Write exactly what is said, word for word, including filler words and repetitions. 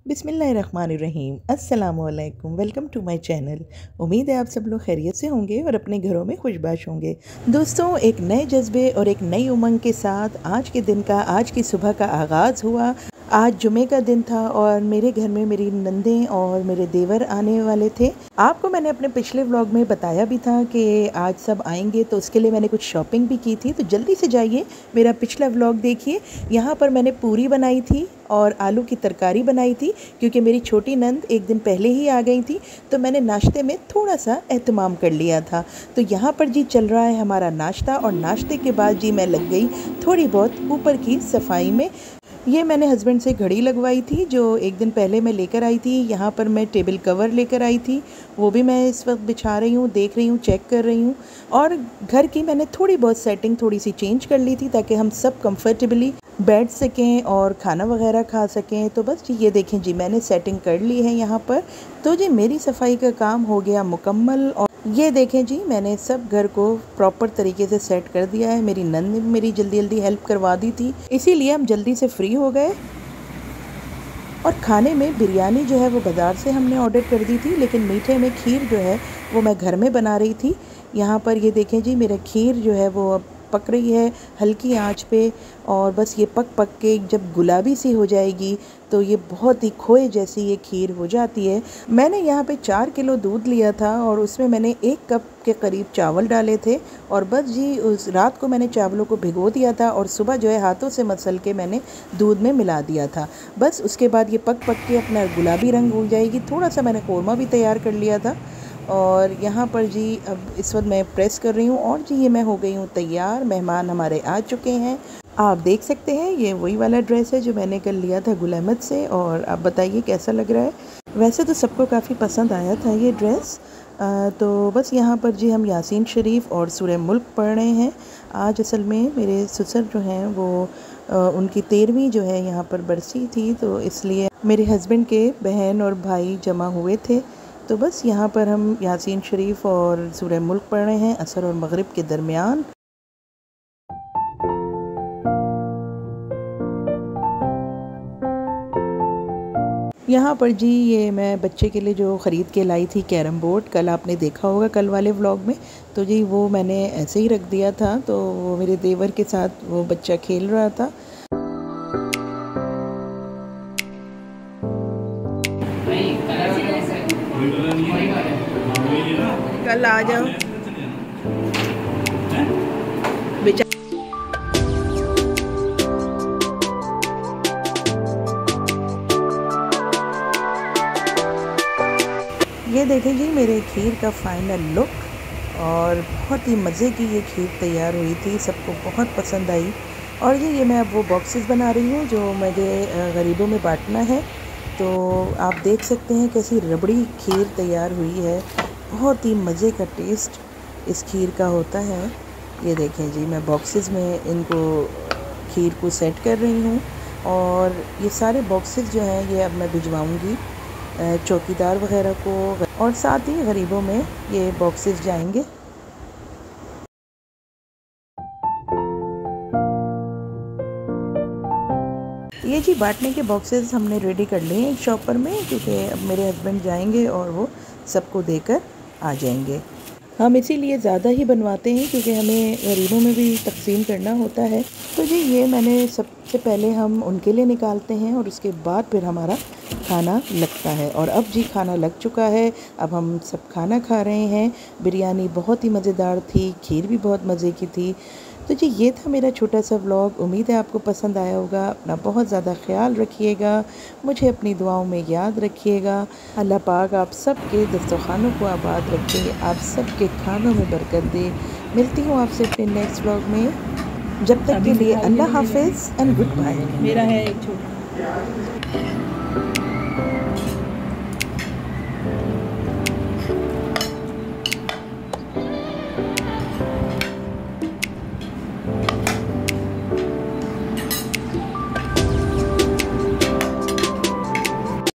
बिस्मिल्लाहिर्रहमानिर्रहीम अस्सलामुअलैकुम। Welcome to my channel. उम्मीद है आप सब लोग खैरियत से होंगे और अपने घरों में खुशबाश होंगे। दोस्तों, एक नए जज्बे और एक नई उमंग के साथ आज के दिन का आज की सुबह का आगाज़ हुआ। आज जुमे का दिन था और मेरे घर में मेरी नंदें और मेरे देवर आने वाले थे। आपको मैंने अपने पिछले व्लॉग में बताया भी था कि आज सब आएंगे, तो उसके लिए मैंने कुछ शॉपिंग भी की थी। तो जल्दी से जाइए मेरा पिछला व्लॉग देखिए। यहाँ पर मैंने पूरी बनाई थी और आलू की तरकारी बनाई थी, क्योंकि मेरी छोटी नंद एक दिन पहले ही आ गई थी, तो मैंने नाश्ते में थोड़ा सा एहतमाम कर लिया था। तो यहाँ पर जी चल रहा है हमारा नाश्ता, और नाश्ते के बाद जी मैं लग गई थोड़ी बहुत ऊपर की सफाई में। ये मैंने हस्बैंड से घड़ी लगवाई थी जो एक दिन पहले मैं लेकर आई थी। यहाँ पर मैं टेबल कवर लेकर आई थी, वो भी मैं इस वक्त बिछा रही हूँ, देख रही हूँ, चेक कर रही हूँ। और घर की मैंने थोड़ी बहुत सेटिंग थोड़ी सी चेंज कर ली थी ताकि हम सब कंफर्टेबली बैठ सकें और खाना वगैरह खा सकें। तो बस जी ये देखें जी मैंने सेटिंग कर ली है यहाँ पर। तो जी मेरी सफाई का काम हो गया मुकम्मल, और ये देखें जी मैंने सब घर को प्रॉपर तरीके से सेट कर दिया है। मेरी नंद ने मेरी जल्दी जल्दी हेल्प करवा दी थी, इसीलिए हम जल्दी से फ्री हो गए। और खाने में बिरयानी जो है वो बाज़ार से हमने ऑर्डर कर दी थी, लेकिन मीठे में खीर जो है वो मैं घर में बना रही थी। यहाँ पर ये देखें जी मेरा खीर जो है वो अब पक रही है हल्की आंच पे, और बस ये पक पक के जब गुलाबी सी हो जाएगी तो ये बहुत ही खोए जैसी ये खीर हो जाती है। मैंने यहाँ पे चार किलो दूध लिया था और उसमें मैंने एक कप के करीब चावल डाले थे, और बस जी उस रात को मैंने चावलों को भिगो दिया था और सुबह जो है हाथों से मसल के मैंने दूध में मिला दिया था। बस उसके बाद ये पक पक के अपना गुलाबी रंग हो जाएगी। थोड़ा सा मैंने कौरमा भी तैयार कर लिया था, और यहाँ पर जी अब इस वक्त मैं प्रेस कर रही हूँ, और जी ये मैं हो गई हूँ तैयार। मेहमान हमारे आ चुके हैं, आप देख सकते हैं। ये वही वाला ड्रेस है जो मैंने कल लिया था गुल अहमद से, और आप बताइए कैसा लग रहा है। वैसे तो सबको काफ़ी पसंद आया था ये ड्रेस। आ, तो बस यहाँ पर जी हम यासीन शरीफ और सूरह मुल्क पढ़ रहे हैं। आज असल में मेरे ससुर जो हैं वो आ, उनकी तेरहवीं जो है यहाँ पर बरसी थी, तो इसलिए मेरे हस्बैंड के बहन और भाई जमा हुए थे। तो बस यहाँ पर हम यासीन शरीफ और सूरह मुल्क पढ़ रहे हैं असर और मगरिब के दरमियान। यहाँ पर जी ये मैं बच्चे के लिए जो ख़रीद के लाई थी कैरम बोर्ड, कल आपने देखा होगा कल वाले व्लॉग में। तो जी वो मैंने ऐसे ही रख दिया था, तो वो मेरे देवर के साथ वो बच्चा खेल रहा था। कल आ जाओ बेचा। ये देखें जी मेरे खीर का फाइनल लुक, और बहुत ही मज़े की ये खीर तैयार हुई थी, सबको बहुत पसंद आई। और ये ये मैं अब वो बॉक्सेस बना रही हूँ जो मुझे गरीबों में बांटना है। तो आप देख सकते हैं कैसी रबड़ी खीर तैयार हुई है। बहुत ही मज़े का टेस्ट इस खीर का होता है। ये देखें जी मैं बॉक्सेस में इनको खीर को सेट कर रही हूँ, और ये सारे बॉक्सेस जो हैं ये अब मैं भिजवाऊँगी चौकीदार वगैरह को, और साथ ही गरीबों में ये बॉक्सेस जाएंगे। ये जी बांटने के बॉक्सेस हमने रेडी कर लिए हैं एक शॉपर में, क्योंकि अब मेरे हस्बैंड जाएंगे और वो सबको देकर आ जाएंगे। हम इसीलिए ज़्यादा ही बनवाते हैं क्योंकि हमें गरीबों में भी तकसीम करना होता है। तो जी ये मैंने सबसे पहले हम उनके लिए निकालते हैं और उसके बाद फिर हमारा खाना लगता है। और अब जी खाना लग चुका है, अब हम सब खाना खा रहे हैं। बिरयानी बहुत ही मज़ेदार थी, खीर भी बहुत मज़े की थी। तो जी ये था मेरा छोटा सा व्लॉग। उम्मीद है आपको पसंद आया होगा। अपना बहुत ज़्यादा ख्याल रखिएगा, मुझे अपनी दुआओं में याद रखिएगा। अल्लाह पाक आप सब के दस्तरखानों को आबाद रखे, आप सब के खानों में बरकत दे। मिलती हूँ आपसे अपने नेक्स्ट व्लॉग में। जब तक के लिए अल्लाह हाफिज़ एंड गुड बाय। मेरा है एक छोटा।